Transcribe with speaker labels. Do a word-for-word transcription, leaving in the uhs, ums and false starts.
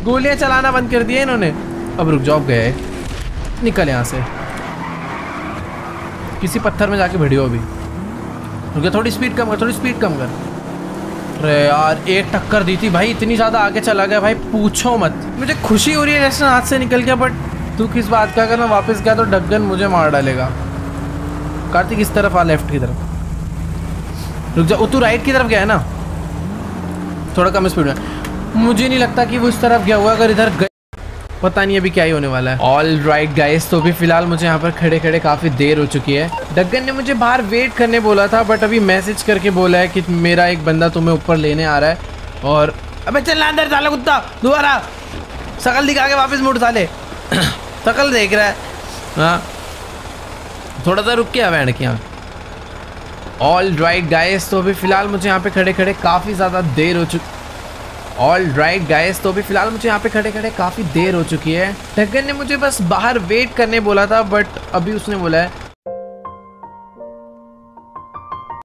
Speaker 1: गोलियां चलाना बंद कर दिया इन्होंने। अब रुक जाओ, गए, निकल यहाँ से। किसी पत्थर में जाके भिड़ियो अभी। रुक जा, थोड़ी स्पीड कम कर, थोड़ी स्पीड कम कर। अरे यार एक टक्कर दी थी भाई, इतनी ज़्यादा आगे चला गया भाई, पूछो मत। मुझे खुशी हो रही है जैसे हाथ से निकल गया, बट तू किस बात का, अगर मैं वापस गया तो डग्गन मुझे मार डालेगा। कार्तिक इस तरफ आ, लेफ्ट की तरफ। रुक जा, तू राइट की तरफ गया है ना, थोड़ा कम स्पीड में। मुझे नहीं लगता कि वो इस तरफ गया हुआ, अगर इधर गए पता नहीं अभी क्या ही होने वाला है। ऑल राइट गाइस, तो भी फिलहाल मुझे यहाँ पर खड़े खड़े काफ़ी देर हो चुकी है। डग्गन ने मुझे बाहर वेट करने बोला था, बट अभी मैसेज करके बोला है कि मेरा एक बंदा तुम्हें ऊपर लेने आ रहा है। और अबे चल अंदर, साला कुत्ता दोबारा शकल दिखा के वापस मुड़ साले। शकल देख रहा है। हाँ थोड़ा सा रुक के आ बैंड यहाँ। ऑल राइट गाइस, तो अभी फिलहाल मुझे यहाँ पे खड़े खड़े काफ़ी ज़्यादा देर हो चुकी ऑल राइट गाइस, तो अभी फिलहाल मुझे यहाँ पे खड़े खड़े काफ़ी देर हो चुकी है। डग्गन ने मुझे बस बाहर वेट करने बोला था, बट अभी उसने बोला है